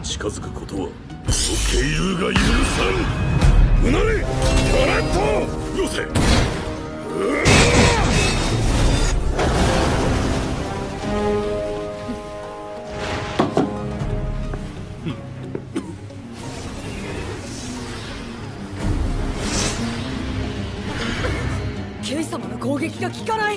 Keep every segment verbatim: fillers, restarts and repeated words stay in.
近づくことはケイルーが許さん。うなれトラットよせ。 ケイ様の攻撃が効かない。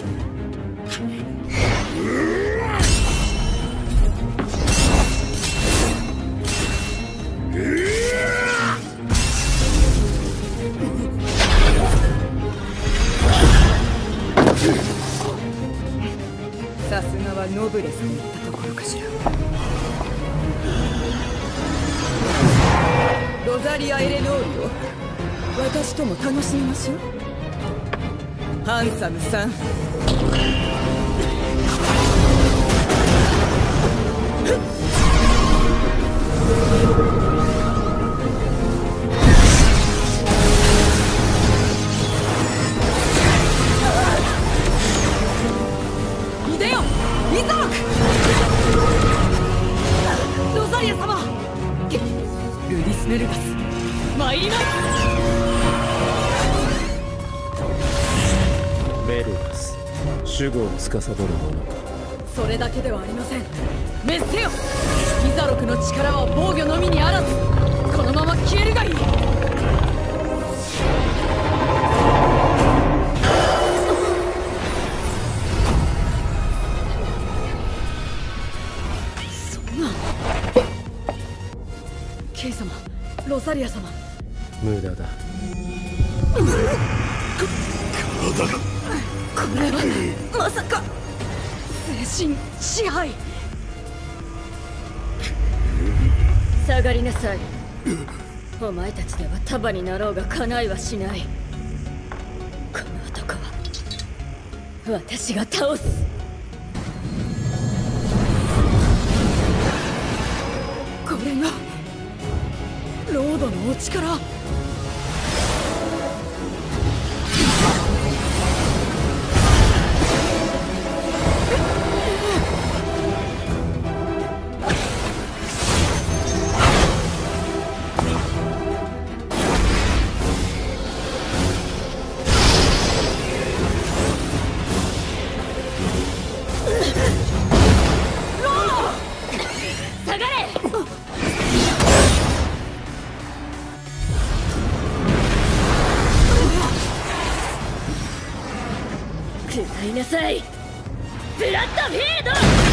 さすがはノブレスに行ったところかしら。ロザリア・エレノールを私とも楽しみましょう。ハンサムさん。いでよイザロク。ロザリア様。ルディス・メルガス参ります。 メルガス、守護を司る者か。 それだけではありません。滅せよ。イザロクの力は防御のみにあらず、このまま消えるがいい。そんな。ケイ様、ロザリア様。 無駄だ。 体がこれはまさか精神支配。下がりなさい。お前たちでは束になろうが叶いはしない。この男は私が倒す。これがロードのお力。食らいなさいブラッドフィード。